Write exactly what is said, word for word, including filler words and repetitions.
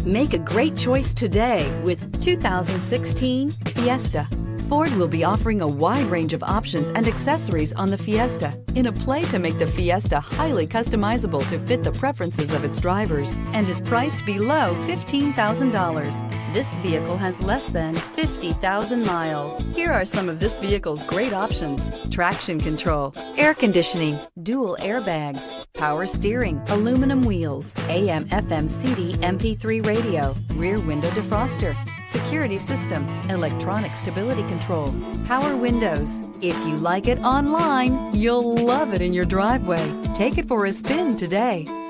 Make a great choice today with two thousand sixteen Fiesta. Ford will be offering a wide range of options and accessories on the Fiesta in a play to make the Fiesta highly customizable to fit the preferences of its drivers and is priced below fifteen thousand dollars. This vehicle has less than fifty thousand miles. Here are some of this vehicle's great options: traction control, air conditioning, dual airbags, power steering, aluminum wheels, A M F M C D M P three radio, rear window defroster, security system, electronic stability control, power windows. If you like it online, you'll love it in your driveway. Take it for a spin today.